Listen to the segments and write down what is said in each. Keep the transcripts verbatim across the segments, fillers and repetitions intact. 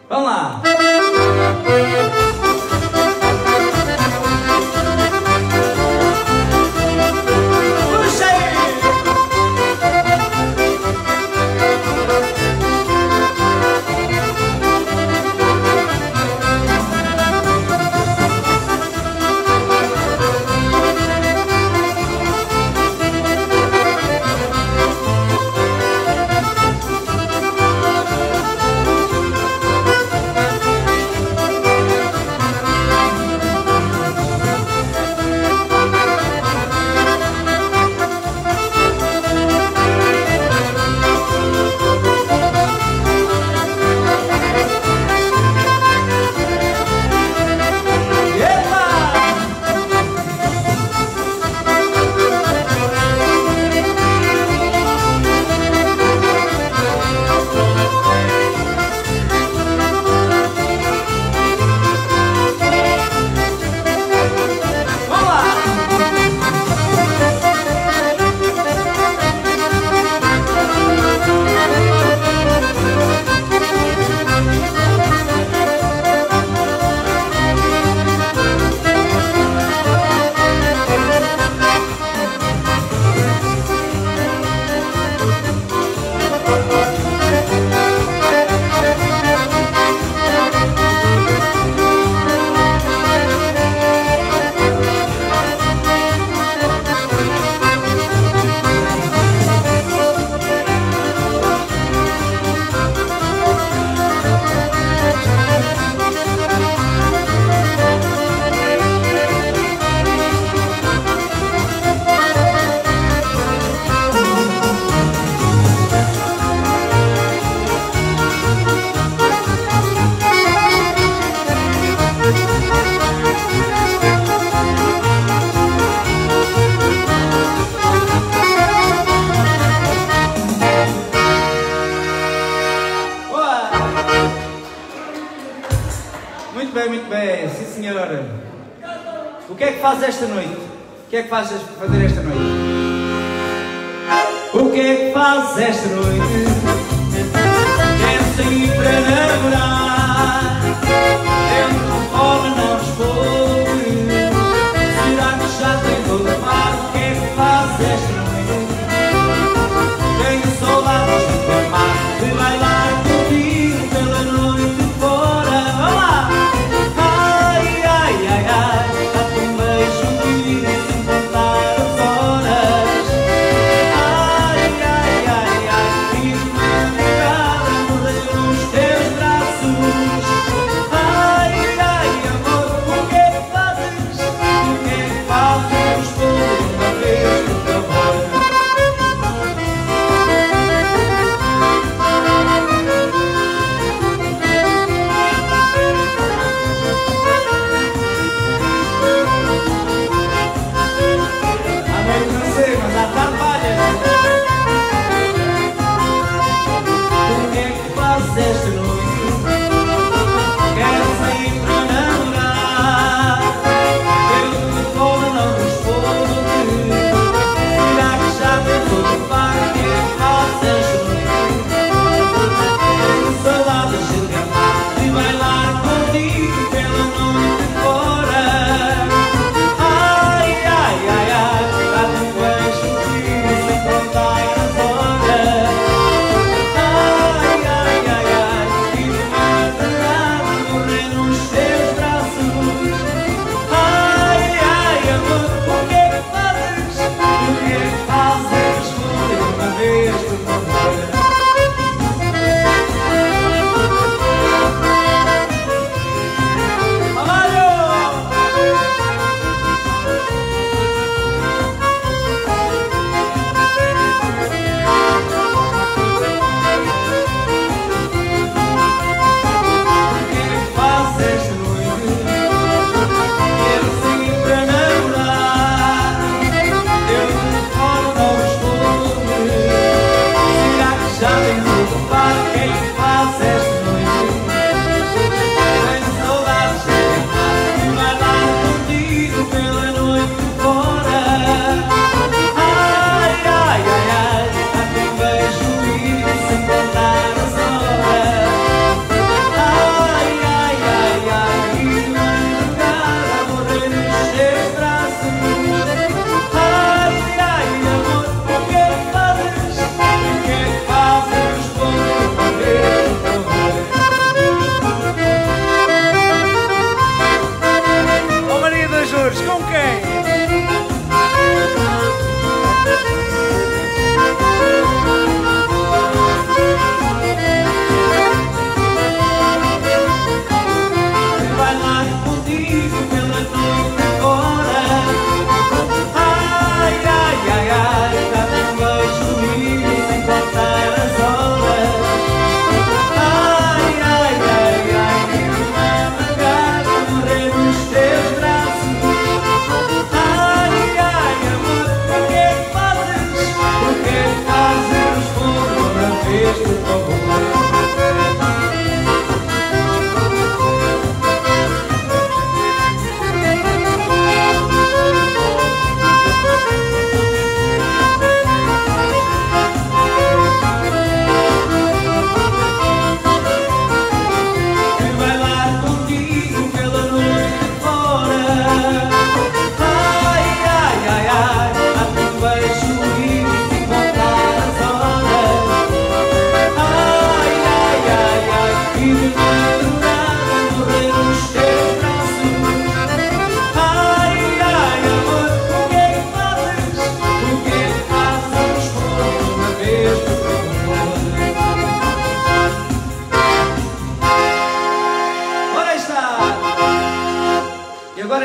Vamos lá! Muito bem, muito bem, sim senhora. O que é que faz esta noite? O que é que faz fazer esta noite? O que é que faz esta noite? Quer sair para namorar? Dentro fora não responde. Será que já tem todo o mar? O que é que faz esta noite? Tenho saudades de tua mar, de bailar contigo pela noite fora. Vamos lá! Ai, ai, ai, ai, dá-te um beijo, um beijo sem contar as horas. Ai, ai, ai, ai,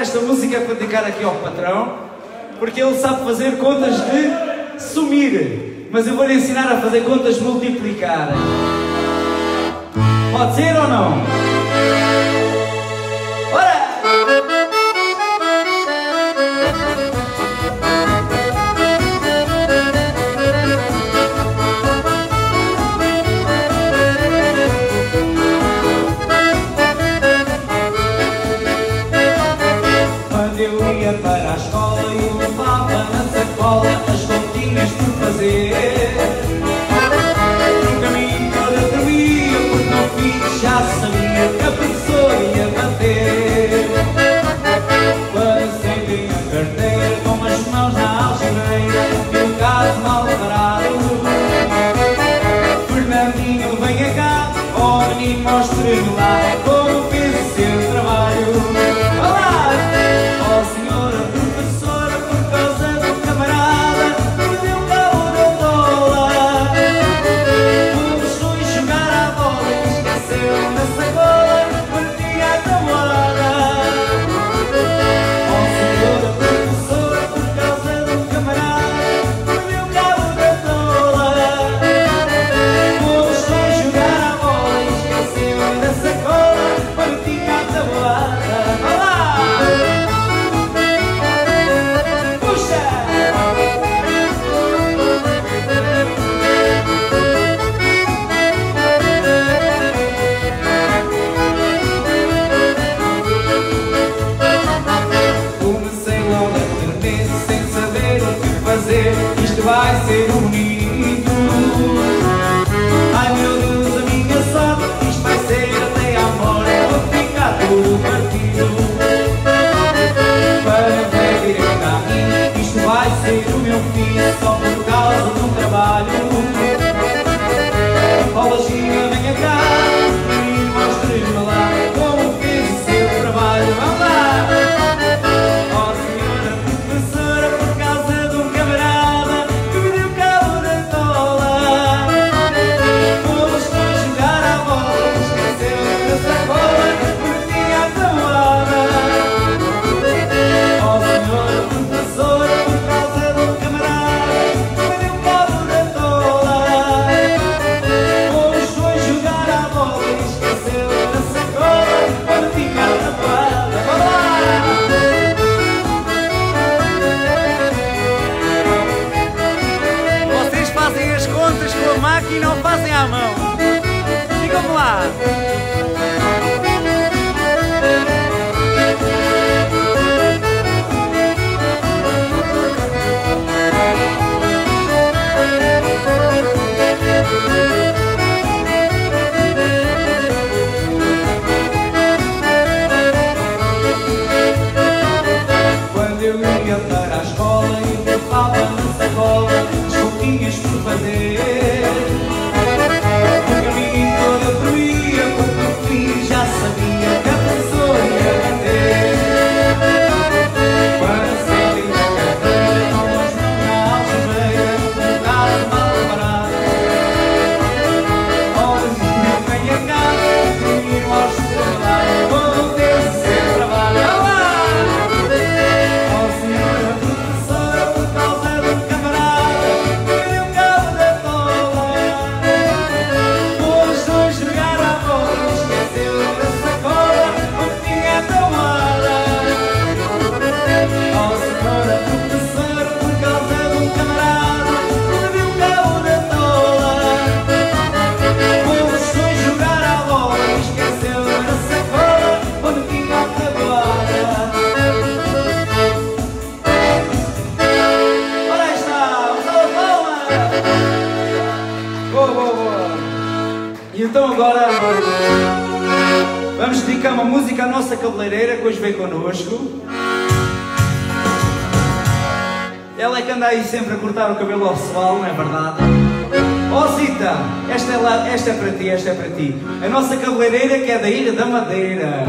esta música é para dedicar aqui ao patrão, porque ele sabe fazer contas de sumir, mas eu vou-lhe ensinar a fazer contas de multiplicar. Pode ser ou não? Ora! Quando eu ia para a escola eu levava na sacola as continhas por fazer. No caminho todo eu tremia porque no fim já sabia que a professora ia bater. Quando acendi a carteira com as mãos na algibeira e o caso mal parado, Fernandinho, venha cá, ó menino, mostre-me lá como fez o seu trabalho. Olá! Ó senhora professora, por causa do camarada perdeu o cabo da tola. Começou a jogar a bola e esqueceu na sacola, partia a tabuada. Ó senhora professora, por causa do camarada perdeu o cabo da tola. Começou a jogar a bola e esqueceu na sacola, partia a tabuada. Olá! Comecei logo a tremer sem saber o que fazer. Isto vai ser bonito. Ai meu Deus, a minha sorte, isto vai ser até à morte. Vou ficar todo partido. Para ver direito a mim, isto vai ser o meu fim, só por causa do trabalho. Ó Lojinha, venha cá, menino, mostre-me lá como fez o seu trabalho. Vamos lá! Ó senhora professora, por causa de um camarada que me deu cabo da tola. Começou a jogar a bola, esqueceu da sacola, partia a tabuada. Ó senhora professora, por causa de um camarada que me deu cabo da tola. Começou a jogar a bola e esqueceu da sacola, partia a tabuada. Vamos lá! Vocês fazem as contas com a máquina ou fazem à mão? Digam-me lá! Quando eu ia para a escola eu levava na sacola as continhas por fazer. No caminho todo eu tremia porque no fim já sabia que a professora ia bater. Quando acendi a carteira com as mãos na algibeira, o caso mal parado. Ó menino, venha cá, menino, mostre-me lá como fez o seu trabalho. Ó senhora professora, por causa do camarada perdeu o cabo da tola. Começou a jogar a bola e esqueceu da sacola, partia a tabuada. Ó senhora professora, por causa de um camarada perdeu o cabo da tola. Começou a jogar a bola e esqueceu da sacola, partia a tabuada. Ora aí está, uma salva de palmas! Boa, boa, boa! E então agora vamos dedicar uma música à nossa cabeleireira que hoje veio connosco. Ela é que anda aí sempre a cortar o cabelo ao pessoal, não é verdade? Ó Zita, esta é, lá, esta é para ti, esta é para ti. A nossa cabeleireira que é da Ilha da Madeira.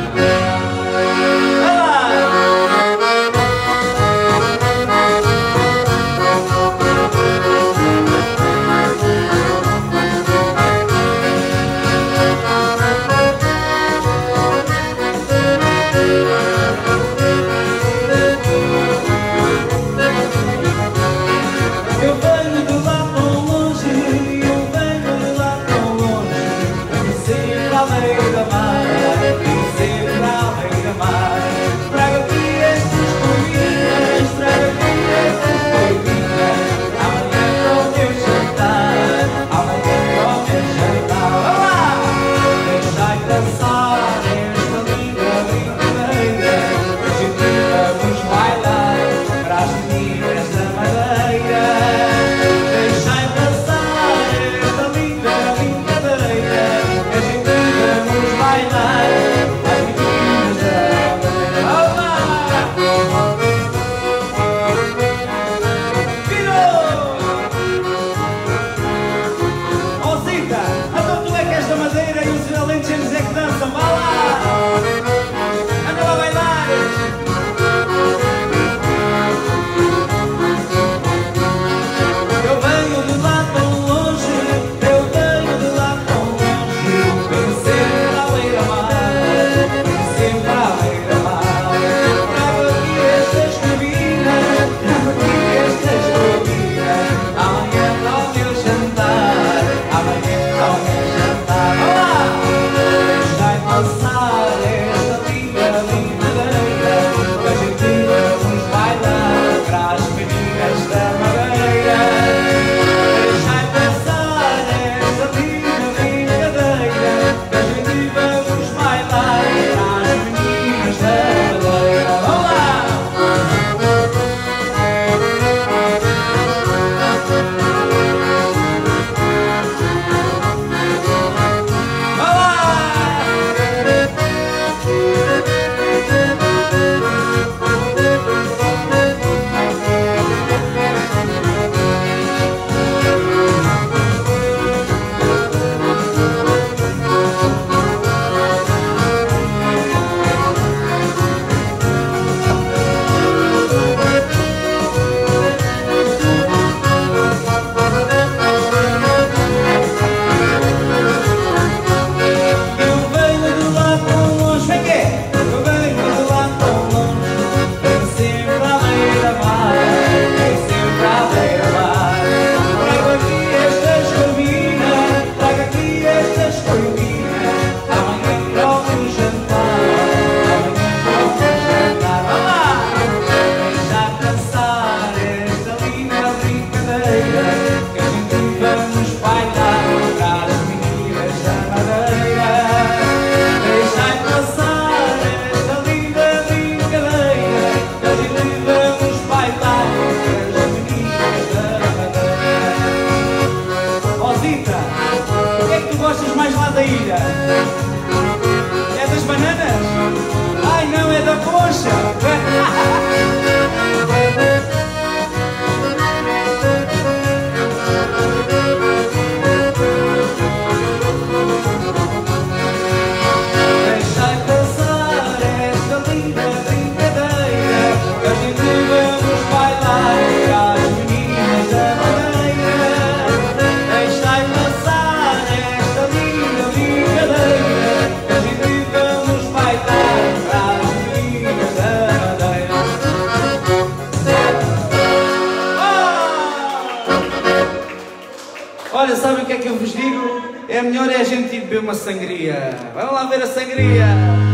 Vai lá! beber uma sangria. Vamos lá ver a sangria.